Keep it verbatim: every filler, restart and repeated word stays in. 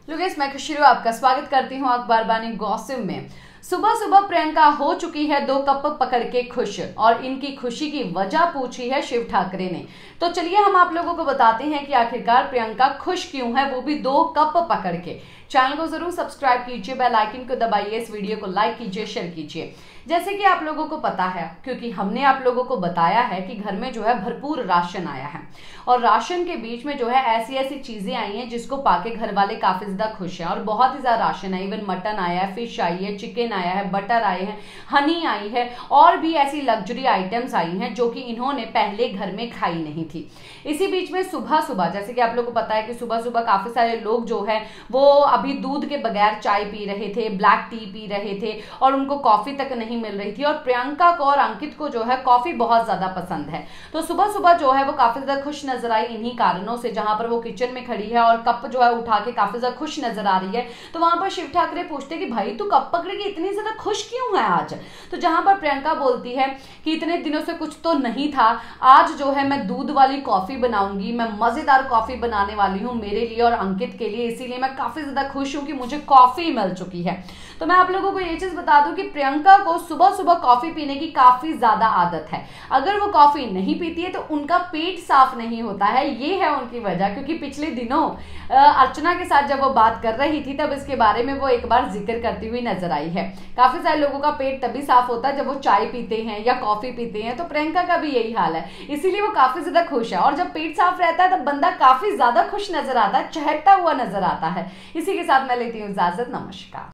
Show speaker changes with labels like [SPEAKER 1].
[SPEAKER 1] लुगेस मैं खुशी आपका स्वागत करती हूँ अखबार बानी गॉसिप में। सुबह सुबह प्रियंका हो चुकी है दो कप पकड़ के खुश और इनकी खुशी की वजह पूछी है शिव ठाकरे ने। तो चलिए हम आप लोगों को बताते हैं कि आखिरकार प्रियंका खुश क्यों है, वो भी दो कप पकड़ के। चैनल को जरूर सब्सक्राइब कीजिए, बेल आइकन को दबाइए, इस वीडियो को लाइक कीजिए, शेयर कीजिए। जैसे कि आप लोगों को पता है, क्योंकि हमने आप लोगों को बताया है कि घर में जो है भरपूर राशन आया है और राशन के बीच में जो है ऐसी ऐसी चीजें आई हैं जिसको पाके घर वाले काफी ज्यादा खुश हैं और बहुत ही ज्यादा राशन है। इवन मटन आया है, फिश आई है, चिकन आया है, बटर आए हैं, हनी आई है और भी ऐसी लग्जरी आइटम्स आई हैं जो कि इन्होंने पहले घर में खाई नहीं थी। इसी बीच में सुबह सुबह जैसे कि आप लोगों को पता है कि सुबह सुबह काफी सारे लोग जो है वो अभी दूध के बगैर चाय पी रहे थे, ब्लैक टी पी रहे थे और उनको कॉफी तक नहीं मिल रही थी। और प्रियंका को और अंकित को जो है कॉफी बहुत ज्यादा पसंद है, तो सुबह सुबह जो है वो काफी ज्यादा खुश नजर आई इन्हीं कारणों से। जहां पर वो किचन में खड़ी है और कप जो है उठा के काफी ज्यादा खुश नजर आ रही है, तो वहां पर शिव ठाकरे पूछते कि भाई तू कप पकड़ के इतनी ज्यादा खुश क्यों है आज। तो जहां पर प्रियंका बोलती है कि इतने दिनों से कुछ तो नहीं था, आज जो है मैं दूध वाली कॉफी बनाऊंगी, मैं मजेदार कॉफी बनाने वाली हूँ मेरे लिए और अंकित के लिए, इसीलिए मैं काफी ज्यादा खुश हूँ कि मुझे कॉफी मिल चुकी है। तो मैं आप लोगों को ये चीज बता दूं कि प्रियंका को सुबह सुबह कॉफी पीने की काफी ज्यादा आदत है। अगर वो कॉफी नहीं पीती है तो उनका पेट साफ नहीं होता है, ये है उनकी वजह। क्योंकि पिछले दिनों अर्चना के साथ जब वो बात कर रही थी तब इसके बारे में वो एक बार जिक्र करती हुई नजर आई है। काफी सारे लोगों का पेट तभी साफ होता है जब वो चाय पीते हैं या कॉफी पीते हैं, तो प्रियंका का भी यही हाल है, इसीलिए वो काफी ज्यादा खुश है। और जब पेट साफ रहता है तब बंदा काफी ज्यादा खुश नजर आता है, चहकता हुआ नजर आता है। इसी के साथ मैं लेती हूँ इजाजत, नमस्कार।